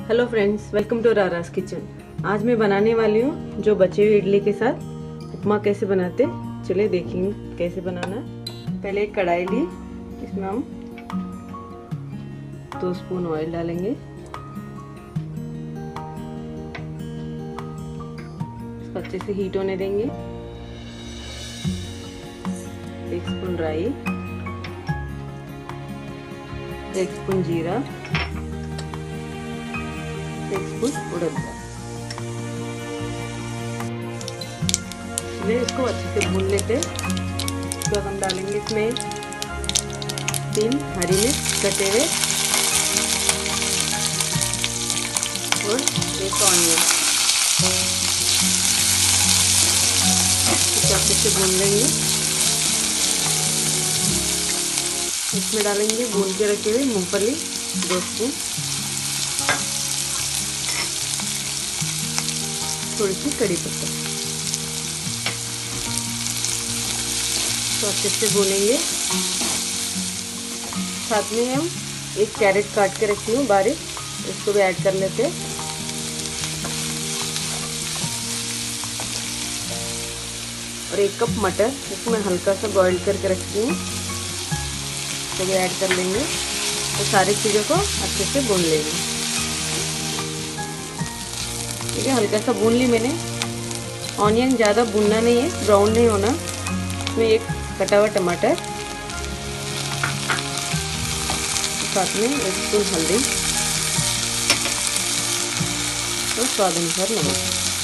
Hello friends, welcome to रारास kitchen. आज मैं बनाने वाली हूँ जो बचे हुए इडली के साथ उपमा कैसे बनाते। चलिए देखेंगे कैसे बनाना। पहले एक कढ़ाई ली, इसमें हम 2 स्पून ऑयल डालेंगे। इसको अच्छे से हीट होने देंगे। 1 स्पून राई, 1 स्पून जीरा, 1 स्पून उड़द दाल। चलिए इसको अच्छे से भून लेते। इसके बाद हम डालेंगे इसमें 3 हरी मिर्च कटे हुए और 1 ऑनियन। इसको अच्छे से भून लेंगे। इसमें डालेंगे भून के रखे हुए मूंगफली 2 स्पून, थोड़ी सी कड़ी पत्ता। तो अच्छे से भूनेंगे। साथ में हम 1 कैरेट काट के रखी हूँ बारीक, इसको भी ऐड कर लेते हैं। और 1 कप मटर, इसमें हल्का सा बॉईल करके रखी हूँ, इसको भी ऐड कर लेंगे। तो सारी चीज़ों को अच्छे से भून लेंगे। ठीक है, हल्का सा भून ली मैंने। ऑनियन ज़्यादा भूनना नहीं है, ब्राउन नहीं होना। इसमें 1 कटा हुआ टमाटर, साथ में 1 स्पून हल्दी और स्वाद अनुसार नमक।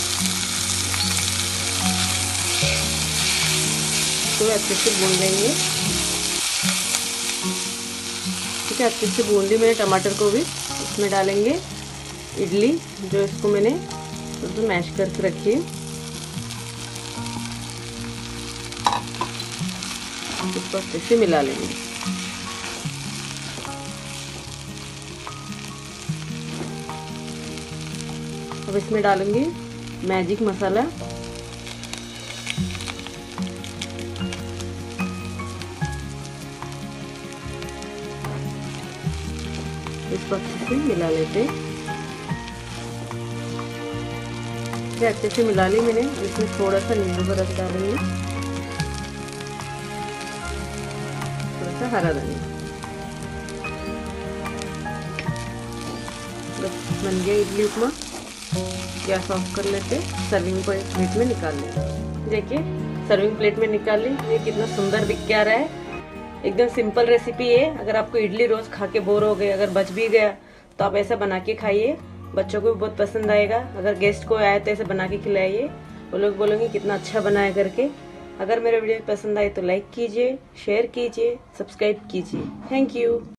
तो अच्छे से भून लेंगे। ठीक है, अच्छे से भून ली मैंने टमाटर को भी। इसमें डालेंगे इडली, जो इसको मैंने तो मैश करके रखी है। इसको अच्छे से मिला लेंगे। अब इसमें डालेंगे मैजिक मसाला, इसको अच्छे से मिला लेते। अच्छे से मिला ली मैंने। इसमें थोड़ा सा नींबू का रस डालेंगे, थोड़ा सा हरा धनिया। बस बन गया इडली उपमा। गैस ऑफ कर लेते। सर्विंग प्लेट में निकाल लेते। देखिए सर्विंग प्लेट में निकाल ली। ये कितना सुंदर दिख के आ रहा है। एकदम सिंपल रेसिपी है। अगर आपको इडली रोज खा के बोर हो गए, अगर बच भी गया तो आप ऐसा बना के खाइए, बच्चों को भी बहुत पसंद आएगा। अगर गेस्ट को आए तो ऐसे बना के खिलाइए, वो लोग बोलेंगे कितना अच्छा बनाया करके। अगर मेरा वीडियो पसंद आए तो लाइक कीजिए, शेयर कीजिए, सब्सक्राइब कीजिए। Thank you.